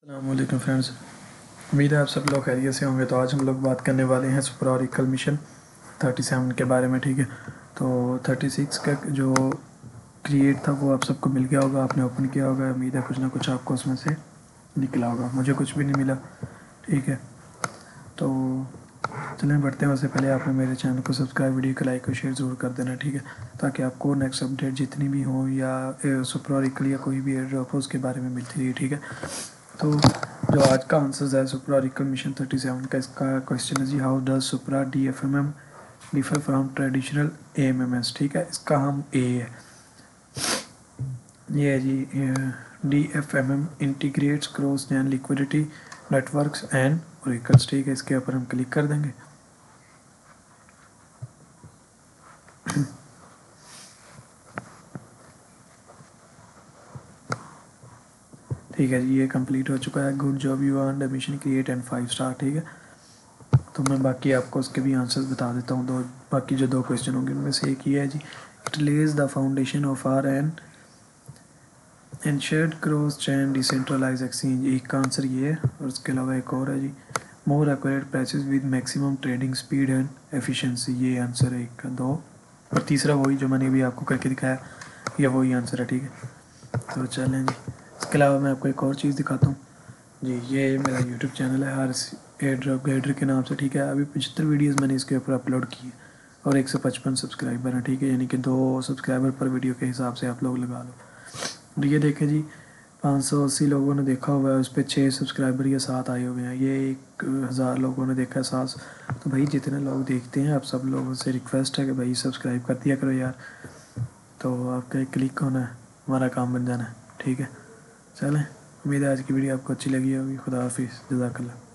السلام علیکم فرینڈز، امید ہے آپ سب لوگ خیریت سے ہوں گے۔ تو آج ہم لوگ بات کرنے والے ہیں سپر اوریکل مشن 37 کے بارے میں، ٹھیک ہے۔ تو 36 کا جو کریٹ تھا وہ آپ سب کو مل گیا ہوگا، آپ نے اوپن کیا ہوگا، امید ہے کچھ نہ کچھ آپ کو اس میں سے نکلا ہوگا۔ مجھے کچھ بھی نہیں ملا، ٹھیک ہے۔ تو چلیں بڑھتے ہیں، اس سے پہلے آپ نے میرے چینل کو سبسکرائب، ویڈیو کو لائک اور شیئر ضرور کر دینا، ٹھیک ہے، تاکہ آپ کو نیکسٹ اپڈیٹ جتنی بھی ہوں یا سپر اوریکل یا کوئی بھی ایئر ڈراپ ہو اس کے بارے میں ملتی رہی، ٹھیک ہے۔ تو جو آج کا آنسر ہے سپرا اوریکل مشن 37 کا، اس کا کوشچن ہے جی how does Supra D F M M differ from traditional A M M S, ٹھیک ہے۔ اس کا ہم اے ہے، یہ ہے جی D F M M integrates cross chain liquidity networks and oracles, ٹھیک ہے۔ اس کے اوپر ہم کلک کر دیں گے۔ ٹھیک ہے جی، یہ کمپلیٹ ہو چکا ہے۔ Good job, you earned a mission crate and 5 star, ٹھیک ہے۔ تو میں باقی آپ کو اس کے بھی آنسرز بتا دیتا ہوں۔ باقی جو 2 کویسچن ہوں گے ان میں سے ایک یہ ہے جی it lays the foundation of R N unshared cross chain decentralized exchange, ایک کا آنسر یہ ہے، اور اس کے علاوہ ایک اور ہے جی more accurate prices with maximum trading speed and efficiency, یہ آنسر ہے ایک کا 2، اور تیسرا وہی جو میں نے ابھی آپ کو کر کے دکھایا، یہ وہی آنسر ہے، ٹھیک ہے۔ تو چلیں جی، اس کے علاوہ میں آپ کو ایک اور چیز دکھاتا ہوں جی، یہ میرا یوٹیوب چینل ہے ہر ایئر ڈراپ گائیڈر کے نام سے، ٹھیک ہے۔ ابھی 75 ویڈیوز میں نے اس کے اوپر اپلوڈ کی ہے، اور 155 سبسکرائبر ہیں، ٹھیک ہے، یعنی کہ 2 سبسکرائبر پر ویڈیو کے حساب سے آپ لوگ لگا لو۔ اور یہ دیکھیں جی 580 لوگوں نے دیکھا ہوا ہے، اس پہ 6 سبسکرائبر یا 7 آئے ہوئے ہیں، یہ 1000 لوگوں نے دیکھا ہے 7، تو بھائی جتنے لوگ دیکھتے ہیں آپ سب لوگوں سے ریکویسٹ ہے کہ بھائی سبسکرائب کر دیا کرو یار، تو آپ کا ایک کلک ہونا ہے، ہمارا کام بن جانا ہے، ٹھیک ہے۔ چلیں، امید ہے آج کی ویڈیو آپ کو اچھی لگی ہوگی۔ خدا حافظ، جزاک اللہ۔